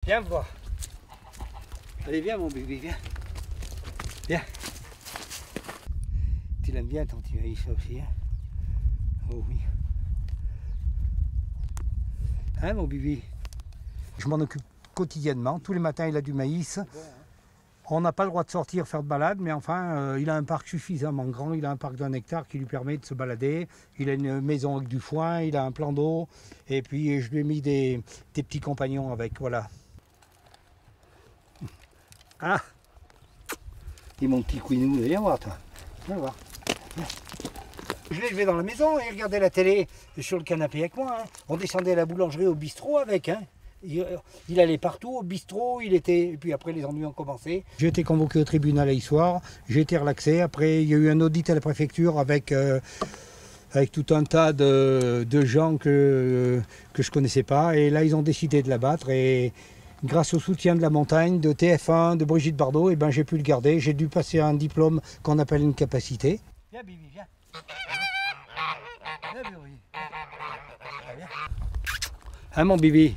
Viens me voir. Allez, viens mon bébé, viens. Viens. Tu l'aimes bien ton petit maïs aussi, hein? Oh oui. Hein mon bébé? Je m'en occupe quotidiennement. Tous les matins il a du maïs. Bon, hein. On n'a pas le droit de sortir faire de balade, mais enfin il a un parc suffisamment grand. Il a un parc d'1 hectare qui lui permet de se balader. Il a une maison avec du foin, il a un plan d'eau. Et puis je lui ai mis des petits compagnons avec, voilà. Ah! Et mon petit couinou, viens voir toi. Viens voir. Viens. Je l'ai levé dans la maison et il regardait la télé sur le canapé avec moi. Hein. On descendait à la boulangerie, au bistrot avec. Hein. Il allait partout, au bistrot, il était. Et puis après les ennuis ont commencé. J'ai été convoqué au tribunal hier soir, j'ai été relaxé. Après il y a eu un audit à la préfecture avec tout un tas de gens que je ne connaissais pas. Et là ils ont décidé de l'abattre. Et grâce au soutien de la montagne, de TF1, de Brigitte Bardot, et ben, j'ai pu le garder. J'ai dû passer un diplôme qu'on appelle une capacité. Viens Bibi, viens. Viens Bibi. Viens. Hein mon Bibi?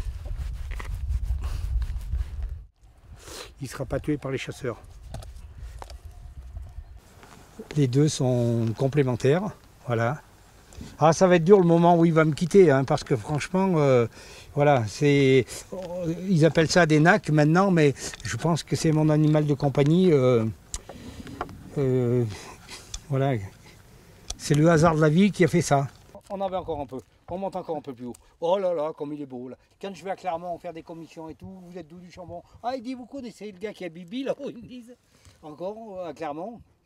Il ne sera pas tué par les chasseurs. Les deux sont complémentaires, voilà. Ah, ça va être dur le moment où il va me quitter, hein, parce que franchement, voilà, c'est, ils appellent ça des nacs maintenant, mais je pense que c'est mon animal de compagnie. Voilà, c'est le hasard de la vie qui a fait ça. On en veut encore un peu, on monte encore un peu plus haut. Oh là là, comme il est beau là. Quand je vais à Clermont faire des commissions et tout, vous êtes d'où du Chambon? Ah, il dit, vous connaissez le gars qui a Bibi là-haut, ils me disent. Encore à Clermont.